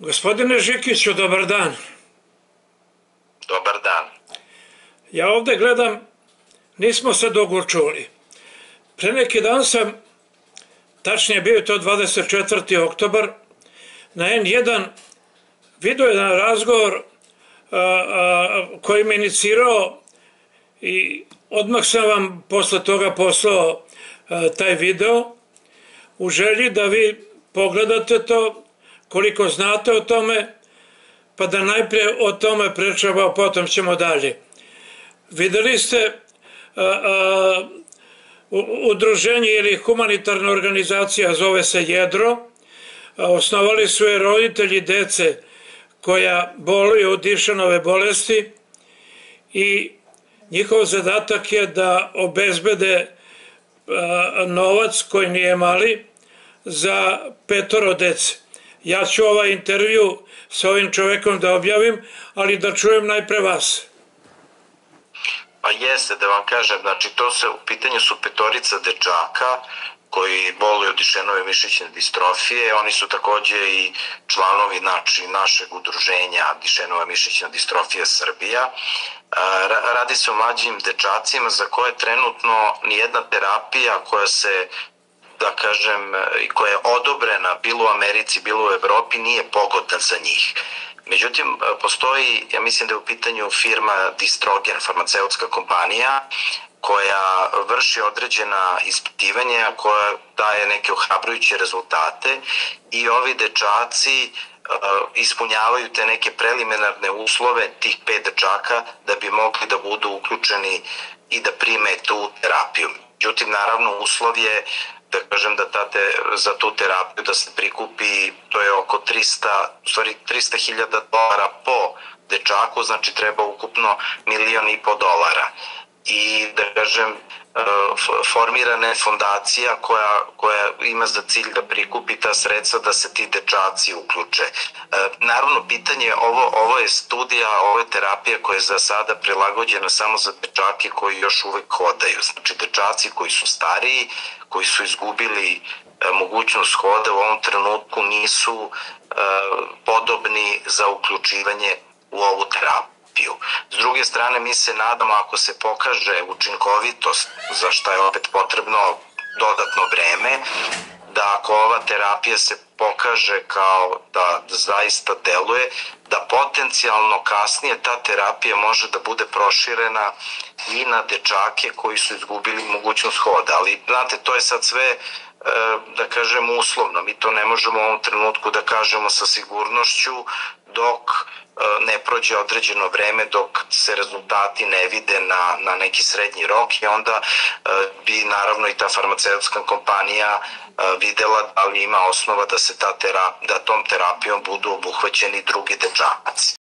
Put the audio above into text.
Gospodine Žikiću, dobar dan. Dobar dan. Ja ovde gledam, nismo se dugo čuli. Pre neki dan sam, tačnije bio je to 24. oktobar, na N1 video jedan razgovor koji me inicirao i odmah sam vam posle toga poslao taj video u želji da vi pogledate to, koliko znate o tome, pa da najprije o tome pričamo, a potom ćemo dalje. Videli ste udruženje ili humanitarna organizacija, zove se Jedro, osnovali su je roditelji dece koja boluju od dišanove bolesti i njihov zadatak je da obezbede novac koji nije mali za 5 dece. Ja ću ovaj intervju sa ovim čovekom da objavim, ali da čujem najpre vas. Pa jeste, da vam kažem, znači u pitanju su 5 dečaka koji boluju od Dušenove mišićne distrofije. Oni su takođe i članovi našeg udruženja Dušenova mišićna distrofija Srbija. Radi se o mlađim dečacima za koje trenutno nijedna terapija koja se, da kažem, koja je odobrena bilo u Americi, bilo u Evropi, nije pogodna za njih. Međutim, postoji, ja mislim da je u pitanju firma Distrogen, farmaceutska kompanija, koja vrši određena ispitivanja, koja daje neke ohrabrujuće rezultate i ovi dečaci ispunjavaju te neke preliminarne uslove, tih 5 dečaka, da bi mogli da budu uključeni i da prime tu terapiju. Međutim, naravno, uslov je da kažem da za tu terapiju da se prikupi, to je oko 300.000 dolara po dečaku, znači treba ukupno $1,5 miliona. I da kažem, formirana je fondacija koja ima za cilj da prikupi ta sredstva da se ti dečaci uključe. Naravno, pitanje, ovo je studija, ovo je terapija koja je za sada prilagođena samo za dečake koji još uvek hodaju. Znači, dečaci koji su stariji, koji su izgubili mogućnost hoda, u ovom trenutku nisu podobni za uključivanje u ovu terapiju. S druge strane, mi se nadamo, ako se pokaže učinkovitost, za šta je opet potrebno dodatno vreme, da ako ova terapija se pokaže kao da zaista deluje, da potencijalno kasnije ta terapija može da bude proširena i na dečake koji su izgubili mogućnost hoda. Ali, znate, to je sad sve, da kažem, uslovno. Mi to ne možemo u ovom trenutku da kažemo sa sigurnošću dok ne prođe određeno vreme, dok se rezultati ne vide na neki srednji rok, i onda bi naravno i ta farmaceutska kompanija videla da li ima osnova da se da tom terapijom budu obuhvaćeni drugi dečaci.